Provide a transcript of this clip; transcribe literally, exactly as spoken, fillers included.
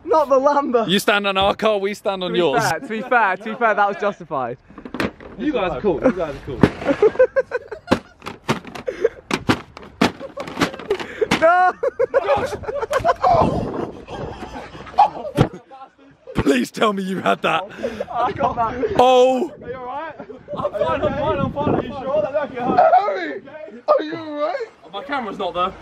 Not the Lambo. You stand on our car, we stand on to yours. Fair, to be fair, to be fair, that was justified. You guys are cool. You guys are cool. No! Please tell me you had that. I got that. Oh! Are you alright? I'm fine, I'm fine, I'm fine. Are you sure that don't get hurt? Harry, are you alright? My camera's not there.